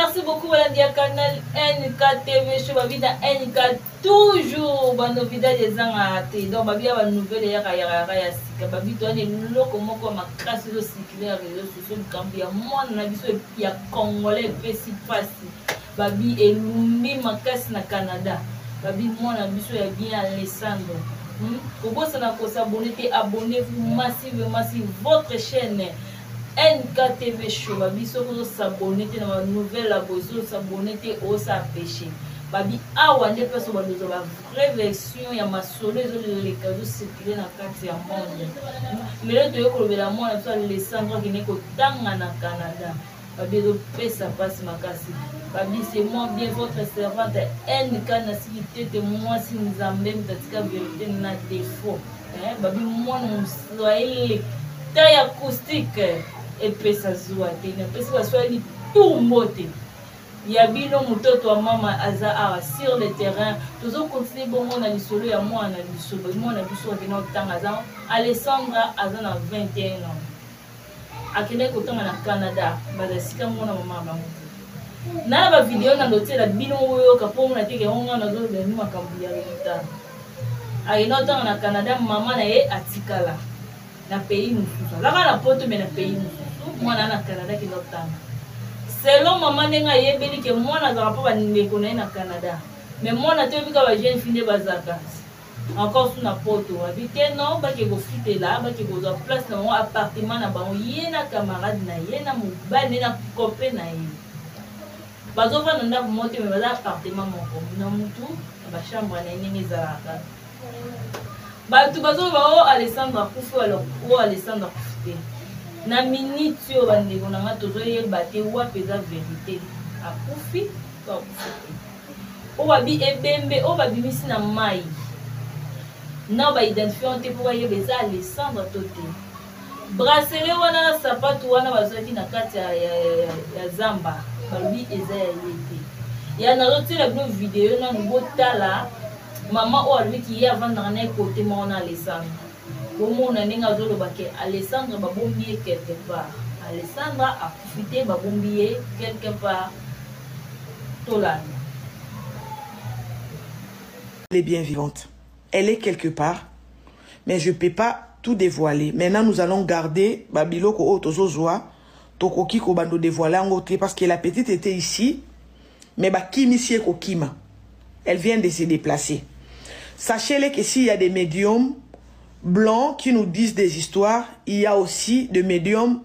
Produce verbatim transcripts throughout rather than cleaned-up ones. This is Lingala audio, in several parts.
Merci beaucoup à la canal N K T V Show. Babi dans N K toujours bano vida des angate. Donc babi a une nouvelle ya ya ya ya sika. Babi to ne loko moko makasi zo sikile réseaux sociaux kambi ya mwana na biso ya congolais pesi pasi. Babi elumbi makasi na Canada. Babi mwana biso ya bien Alessandro. Hmm? Kobo sana ko s'abonner, abonnez-vous massivement sur votre chaîne N K T V Show. Babi so ko s'abonner te na nouvelle abozo s'abonner te o sa péché. Babi awa nde peso bandozo ba vraie version ya masolo ezo le cadeau circuler na kati ya monde. Lelo to yoko lobela mwana so Alessandro ki ne ko tanga na Canada. Babi do pesa passe makasi. Babi c'est moi bien votre servante N K na si tete moi si nous amène tatika vérité na défaut. Hein babi moi nous soyez taille acoustique et pesa zoa te na pesa soyez tout mbote. Yabino mutoto wa mama aza awa sur le terrain. Toujours continuer bongo na lisolo ya moi na lisolo. Moi na biso akina tanga za Alessandra aza na vingt et un ans. Akina ko tanga na Canada baza sika mona mama bango. Na ba video na lotie la bino oyo kapo na teke onga na zo de numa kambuya lita. Akina tanga na Canada mama na ye atikala na pays mususu. La na poto me na pays mususu. Mwana na Canada ki lotanga. Selon maman nenga yebeli ke mwana za papa ndeko na na Canada. Mais mwana te bika ba jeune fille bazaka. Encore sous na poto. Habité non ba ke go fite là, ba ke go za place na mon appartement na ba yena camarade na yena mobali na copain na ye. Bazo va nda monter mais ba appartement moko. Na mutu ba chambre na nini za ka. Ba tu bazo ba o Alessandra kufu alors o Alessandra kufite. Na minute yo bande ko na tozo yeba te wa peza vérité akufi to akufi o babi ebembe o babi misi na mai na ba identifier te pour yeba za Alessandra tote bracelet wana sapato wana bazaki na kati ya ya zamba babi eza ya yete ya na rotira bino vidéo na ngotala mama o aliki ya vendre na côté mona Alessandra. Comment on a ninga zolo baké Alessandra babombié quelque part. Alessandra a profité babombié quelque part. Tolan. Elle est bien vivante. Elle est quelque part, mais je ne peux pas tout dévoiler. Maintenant, nous allons garder Babiloko Otozozoa, Tokoki Kobando dévoiler en autre parce que la petite était ici, mais Bakimi ici Kokima. Elle vient de se déplacer. Sachez-le que s'il y a des médiums blancs qui nous disent des histoires, il y a aussi des médiums.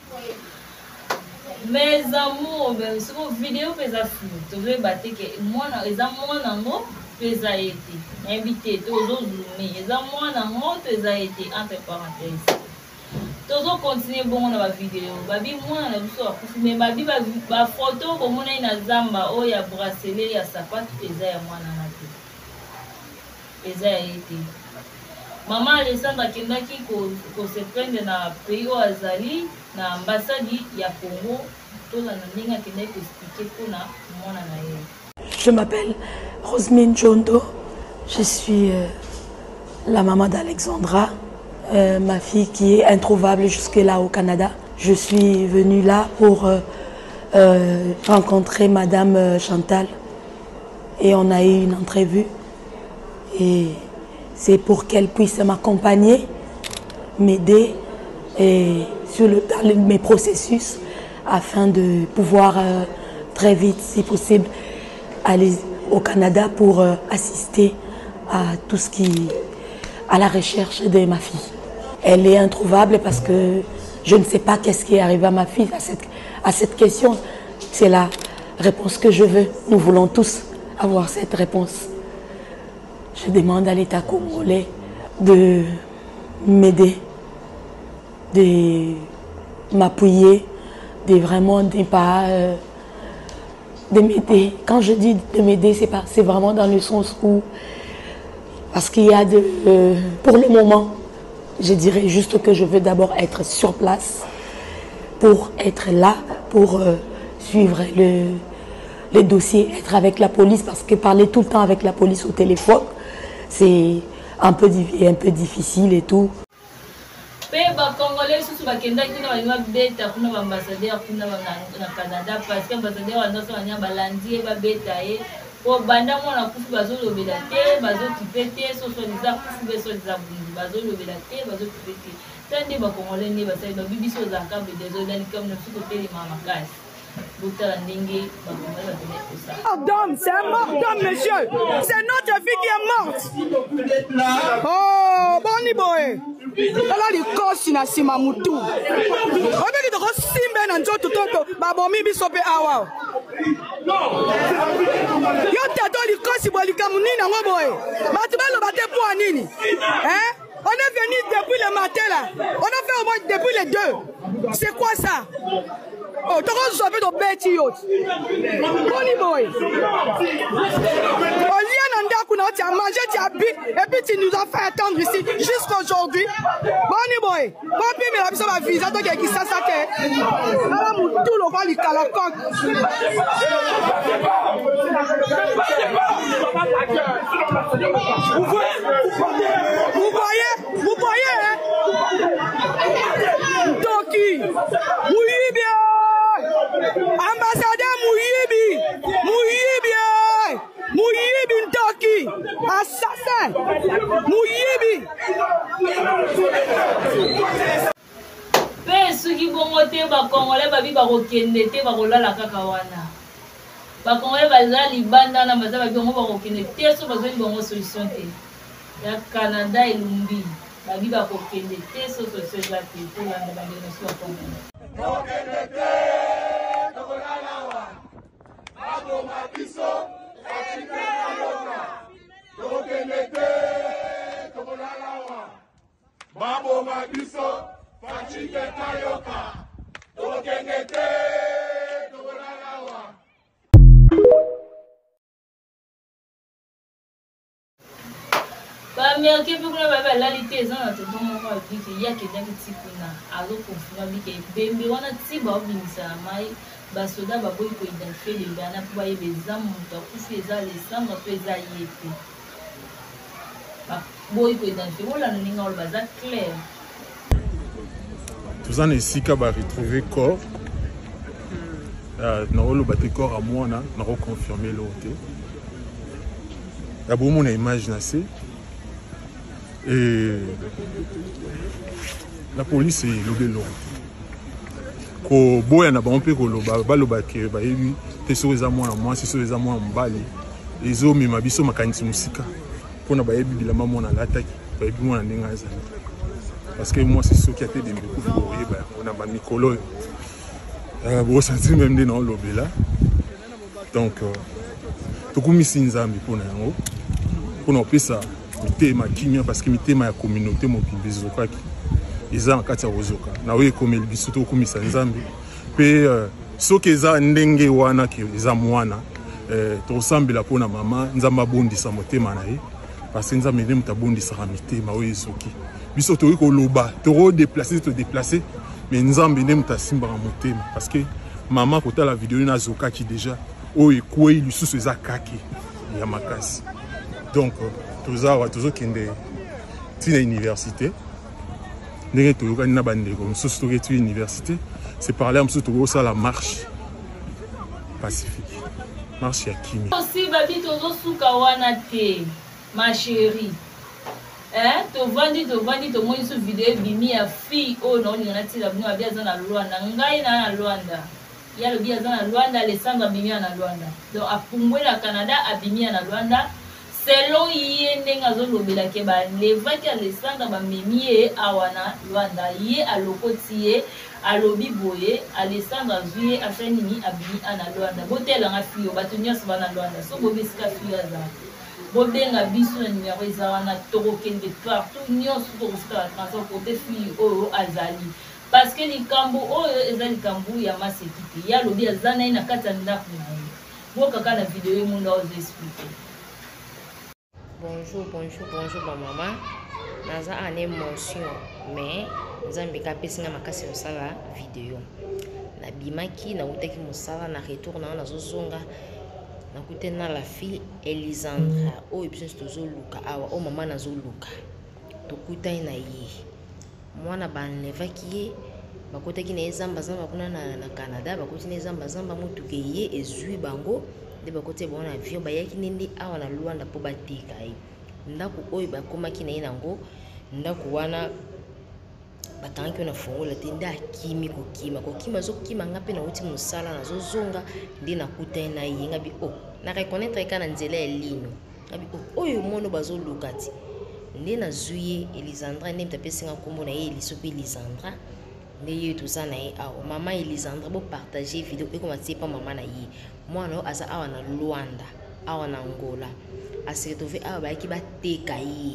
Mes amours, sur vos vidéos, vous avez battu que moi, les amours, vous avez été invité, tous les autres, les amours, vous avez été entre parenthèses. Toujours continuer bon dans la vidéo. Babi moi na biso mais babi ba photo comme on est na zamba o ya bracelet ya sapato eza ya mwana na te. Eza été. Maman Alessandra kendaki ko ko se prendre na pays au azali na ambassade ya Congo to la ninga kendaki expliquer pour na mwana na ye. Je m'appelle Rosemine Jondo. Je suis euh, la maman d'Alexandra, euh, ma fille qui est introuvable jusque-là au Canada. Je suis venue là pour euh, euh, rencontrer Madame euh, Chantal et on a eu une entrevue. Et c'est pour qu'elle puisse m'accompagner, m'aider sur le, dans le, mes processus afin de pouvoir euh, très vite, si possible, aller au Canada pour euh, assister à tout ce qui, à la recherche de ma fille. Elle est introuvable parce que je ne sais pas qu'est-ce qui est arrivé à ma fille. À cette, à cette question, c'est la réponse que je veux. Nous voulons tous avoir cette réponse. Je demande à l'État congolais de m'aider, de m'appuyer, de vraiment ne pas euh, de m'aider. Quand je dis de m'aider, c'est pas, c'est vraiment dans le sens où, parce qu'il y a de, euh, pour le moment, je dirais juste que je veux d'abord être sur place pour être là, pour euh, suivre le, le dossier, être avec la police, parce que parler tout le temps avec la police au téléphone, c'est un peu, un peu difficile et tout. Pe ba Congolais susu bakenda kuna banywa beta kuna ba ambassadeur kuna na Canada parce que ambassadeur wana so anya balandi ba beta e po banda mona kufu bazolobela te bazokipe te so so liza kufu be so liza bundi bazolobela te bazokipe te tande ba Congolais ne basali ba bibiso za kambe désolé comme ne fuko tele mama kasi. D'homme, c'est un mort d'homme, monsieur. C'est notre fille qui est morte. Oh, boni boy. Tala likosi na sima mutu. Obeki toko simbe na nzoto toto babomi biso pe awa. Yo tato likosi bolika munina ngo boy. Batu baloba te po nini? Hein? On est venu depuis le matin là. On a fait au moins depuis les deux. C'est quoi ça? Oh, tu as un peu de bêtis. Bonnie boy. Au lieu d'en tu as mangé, tu as bu, et puis tu nous as fait attendre ici jusqu'à aujourd'hui. Bonnie boy. Papi, mais la personne a visé, donc il y a qui ça, ça, que. Alors, tout le monde, il a la coque. Vous voyez, vous voyez, hein? Toki. Oui, bien. Ambassadeur Mouyibi, Mouyibi, Mouyibi Ntoki, assassin, Mouyibi. Pe suki bongo te ba Congolais babi ba kokende te ba kolala kaka wana. Ba Congolais baza libanda na baza babi bongo ba kokende te so bazo bongo solution te. Ya Canada elumbi babi ba kokende te so so so za te to landa ba ndeno so Congolais. Babo Mabiso, Fachike Kayoka, Tokengete, Tobolalawa. Ba Américain pe kuna ba ba lalité za na tonton moko abiki ya ke dangi tikuna azo confirma biki bembe wana tiba obinisa mai ba soda ba boy ko identifier le bana pour ba yebe zamu to kufi eza les samba to eza yete. Tout ça, Nessika va retrouver corps. Nous avons le corps à moi, nous avons confirmé l'autre. D'abord, mon image naissée. Et la police est le l'autre. Ko boya na ba on peut ko loba ba loba ke ba yebi te so eza moi moi si so eza moi mbali ezo mi mabiso makanisi musika. Pona ba yebi bilama mona lataki ba yebi mona ndinga azali parce que moi c'est ce qui a été dembe ku ko yeba on a ba mikolo euh bo sentir même de non lobela donc to ku misinzambi pona yango pona pesa mitema kimia parce que mitema ya communauté mo kimbizo kwaki eza en kati ya ozoka na we komeli biso to ku misanzambi pe soki eza ndenge wana ke eza mwana euh to sambela pona mama nzamba bondisa motema na ye parce que nous avons mis ta bonne disramité, ma oui soki. Biso to ko loba, to ro déplacer, to déplacer, mais nous avons mis ta simba monter parce que maman quand la vidéo na zoka qui déjà o ekoi lui sous ses akaki ya makasi. Donc to za wa to zo kende tina université. Ndenge to yoka na bande comme sous to retu université, c'est parler am sous to ça la marche pacifique. Marche ya kimi. Aussi babi to zo suka wana te. Ma chérie, hein, tu vendis, tu vendis, tu montres sur vidéo, bimi a fille, oh non, il y en a qui la bien bien dans Luanda, ngai na Luanda, il y a le bien dans Luanda, les sangs bimi na Luanda, donc à Pumbwe la Canada, à bimi na Luanda, selon yé nengazo lobela keba, les vaki à les sangs ba mimi a wana Luanda, yé à lokotié, à lobi boye, à les sangs azuye, à chanini à bimi na Luanda, botel en fille, batunya sa na Luanda, so bobiska fille à bobenga biso na numéro ezawana tokokende partout nyonso tokosika transport côté fille oyo azali parce que likambo oyo eza likambo ya masekite ya lobi azana ina kati ya ndako na ye bokaka na video ye munda ozo expliquer. Bonjour, bonjour, bonjour ba mama. Naza ane émotion mais nzambe kapesinga makasi mosala video. Na bimaki na utaki mosala na retour na na zozonga. Na la fille Elisandra o ebiso tozoluka awa o mama nazoluka tokutai na ye mwana banlevaki ye bakotaki na ye zambazamba kuna na, na Canada, bakoti na ye zambazamba motuka ye ezwi bango nde bakoti bango na avion bayaki nende awa na Luanda mpo bateka ye. Ndako oyo bakomaki na ye nango ndako wana batangaki na fongola te nde akimi kokima kokima azokima nga mpe nauti mosala nazozonga nde nakuta ye na ye ngabi o na reconnaître eka na nzela ya lino ngabi o oyo mono bazoluka ti nde nazwi ye Elisandra nde mtapesinga nkombo na ye Eliso mpe Elisandra nde ye toza na ye awa mama Elisandra bo partager video ekoma tie pa mama na ye mwana oyo aza awa na Luanda awa na Angola asiretrouve awa bayaki bateka ye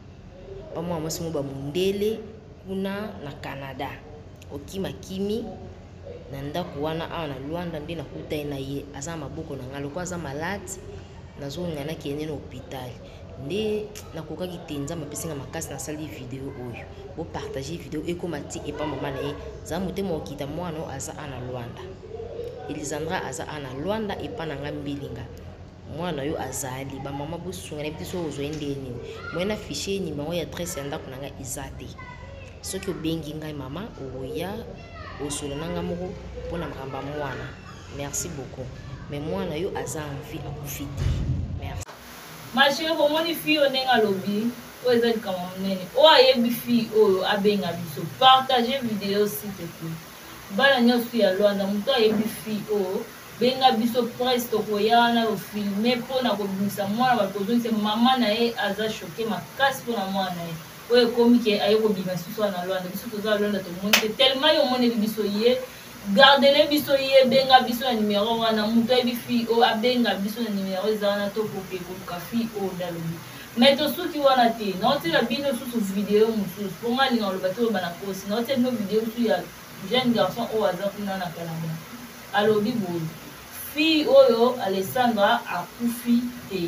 pa mwana mwasi mo bamundele kuna na Canada okima kimi na ndako wana awa na Luanda nde nakuta ye na ye aza maboko na nga loko aza malade nazongana kende na hôpital nde nakokaki te nzambe apesinga makasi nasali video oyo bo partager video ekoma ti epa mama na ye za motema okita mwana oyo aza ana Luanda Elisandra aza ana Luanda epa na nga mbilinga mwana oyo azali bamama bosunga na biti so ozwa ndeni mwena fichier numéro ya adresse ya ndako na nga eza te soki obengi ngai mama oya osolo nanga moko mpona makambo ya mwana merci beaucoup mais mwana oyo aza envie akufi te merci mashire bomoni fi oyo ndenge alobi oyo eza likambo monene oyo ayebi fi oyo abenga biso partage video site te bana nyonso ya Luanda moto ayebi fi oyo benga biso presse tokoya wana ofilme mpona kobimisa mwana bakozongisa mama na ye aza choke makasi mpona mwana na ye oyo ekomi ke aye kobima susu wana Luanda biso toza Luanda tomoni te tellement yo omoneli biso ye gardele biso ye benga biso na numéro wana moto ayebi fi oyo abenga biso na numéro eza wana tokoke koluka fi oyo ndalobi mais tosuki wana te naotela bino susu video mosusu mpo nga linga oloba te oyo bana kosi naotela bino video mosusu ya jeune garçon oyo aza kuna na Canada alobi boye fi oyo Alessandra akufi te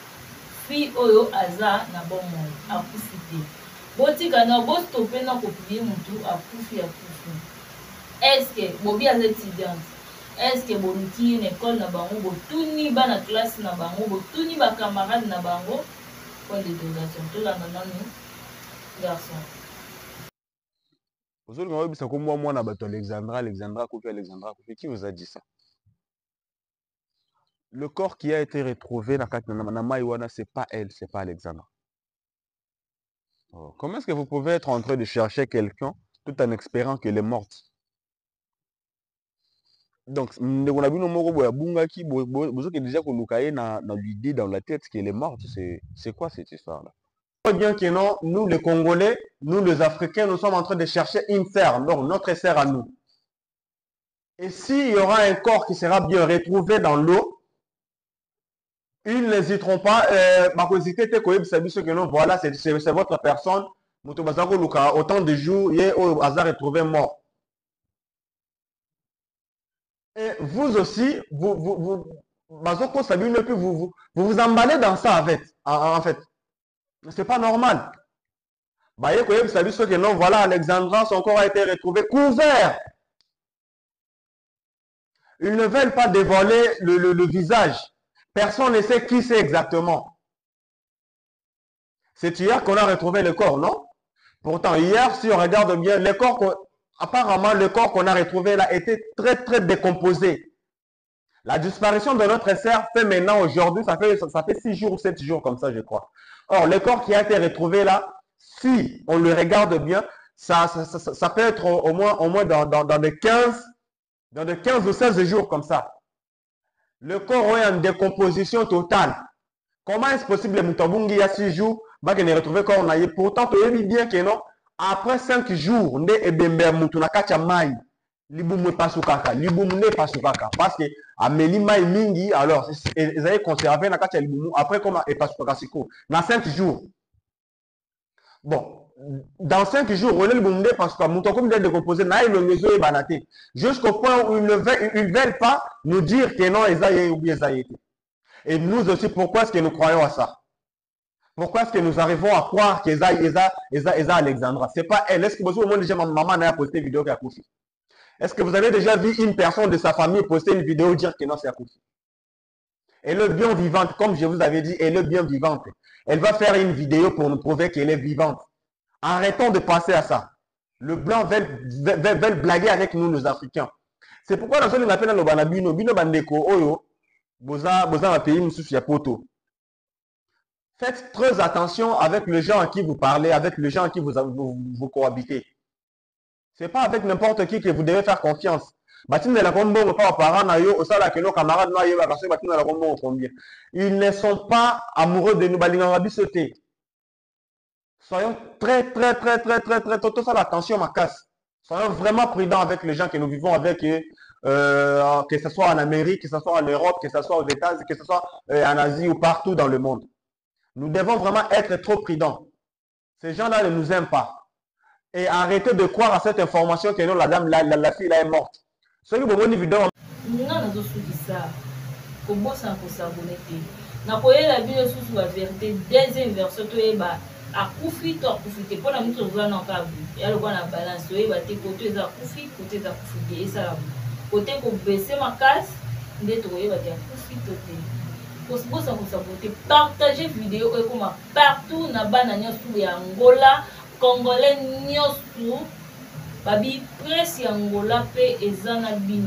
fi oyo aza na bomoi akufi te botika na bostope na kopie mutu akufi akufi eske bobi aza étudiante eske boluki na école na bango botuni bana classe na bango botuni bacamarade na bango point d'interrogation tolanda nanu garçon ozolinga oyebisa komwa mwana bato Alexandra Alexandra akufi Alexandra akufi qui vous a dit ça? Le corps qui a été retrouvé dans la Maïwana, c'est pas elle, c'est pas Alexandra. Oh. Comment est-ce que vous pouvez être en train de chercher quelqu'un tout en espérant qu'elle est morte? Donc, on a vu nos mots Bungaki, vous avez déjà l'idée dans la tête qu'elle est morte. C'est quoi cette histoire-là? Bien que non, nous les Congolais, nous les Africains, nous sommes en train de chercher une sœur, donc notre sœur à nous. Et s'il y aura un corps qui sera bien retrouvé dans l'eau, ils n'hésiteront pas, euh, ma curiosité était que non, voilà, c'est votre personne, autant de jours, il au hasard retrouvé mort. Et vous aussi, vous vous, vous, vous, vous, vous, vous vous emballez dans ça avec, en, en fait. C'est pas normal. Que non, voilà, Alexandra, son corps a été retrouvé couvert. Ils ne veulent pas dévoiler le, le, le visage. Personne ne sait qui c'est exactement. C'est hier qu'on a retrouvé le corps, non? Pourtant, hier, si on regarde bien, le corps, apparemment, le corps qu'on a retrouvé là était très, très décomposé. La disparition de notre sœur fait maintenant, aujourd'hui, ça fait, ça fait six jours ou sept jours comme ça, je crois. Or, le corps qui a été retrouvé là, si on le regarde bien, ça, ça, ça, ça peut être au, au moins, au moins dans, dans, dans les quinze, dans les quinze ou seize jours comme ça. Le corps est en décomposition totale. Comment est-ce possible que Mutabungi, il y a six jours, bah, qu'il ait retrouvé le corps? Pourtant, tu sais bien que non, après cinq jours, on est ebembe mutunakacha mai. Libumu pasukaka, libumu ne pasukaka. Parce que ameli mai mingi, alors, ils avaient conservé nakacha libumu après comme et pasukaka siko. Dans cinq jours. Bon. Dans cinq jours, on est le bon parce que mon comme décomposé, n'a le mesure banaté. Jusqu'au point où ils ne veulent, ils veulent pas nous dire que non, ils ont ou bien ils ont été. Et nous aussi, pourquoi est-ce que nous croyons à ça? Pourquoi est-ce que nous arrivons à croire qu'ils ont, ils ont, ils ont, ils ont Alexandra? C'est pas elle. Est-ce que vous avez déjà maman n'a posté une vidéo qui a couché? Est-ce que vous avez déjà vu une personne de sa famille poster une vidéo dire que non, c'est à coucher? Elle est bien vivante, comme je vous avais dit, elle est bien vivante. Elle va faire une vidéo pour nous prouver qu'elle est vivante. Arrêtons de penser à ça. Le blanc veut, veut, veut, veut blaguer avec nous, les Africains. C'est pourquoi dans ce qu'on appelle le banabino, bino bandeko, oyo, boza, boza ma pays, moussou ya poto. Faites très attention avec les gens à qui vous parlez, avec les gens à qui vous, vous, vous cohabitez. Ce n'est pas avec n'importe qui que vous devez faire confiance. Ils ne sont pas amoureux de nous. Soyons très, très, très, très, très, très, très, ça l'attention ma casse. Soyons vraiment prudents avec les gens que nous vivons avec, euh, que ce soit en Amérique, que ce soit en Europe, que ce soit aux États-Unis, que ce soit euh, en Asie ou partout dans le monde. Nous devons vraiment être trop prudents. Ces gens-là ne nous aiment pas. Et arrêtez de croire à cette information que non, la dame, la, la, la fille là est morte. Ce que vous voyez vidéo. Non, non, non, ça. Comment ça peut s'abonner? Na koye la vidéo sous la vérité deuxième version to eba akufi to akufi pour la mutu zo na ka bu. Ya le na balance to eba te côté za akufi côté za akufi et ça la côté ko baisser ma casse nde to eba te akufi to te. Pour ça pour s'abonner, partager vidéo et comme partout na bana nyosu ya Angola. Congolais nyosu babi presse ya Angola pe ezana bino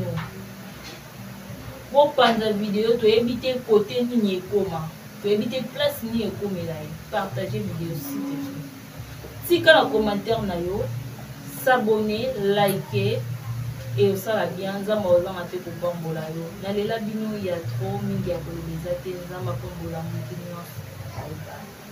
pour prendre vidéo to éviter côté ni ekoma to éviter place ni ekomela partager vidéo s'il te plaît si quand commentaire na yo s'abonner liker et ça la bien nzamba ozanga te ko bambola yo na lela bino ya trop mingi ya koleza te nzamba ko mbola mutini. Bye bye.